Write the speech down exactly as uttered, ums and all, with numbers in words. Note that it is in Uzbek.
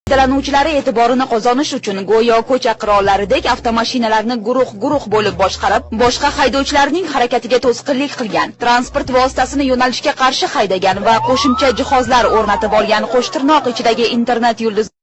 Foydalanuvchilari e'tiborini qozonish uchun go'yo ko'cha qirollaridek avtomashinalarni guruh-guruh bo'lib boshqarib, boshqa haydovchilarning harakatiga to'sqinlik qilgan, transport vositasini yo'nalishga qarshi haydagan va qo'shimcha jihozlar o'rnatib olgan qo'shtirnoq ichidagi internet yulduz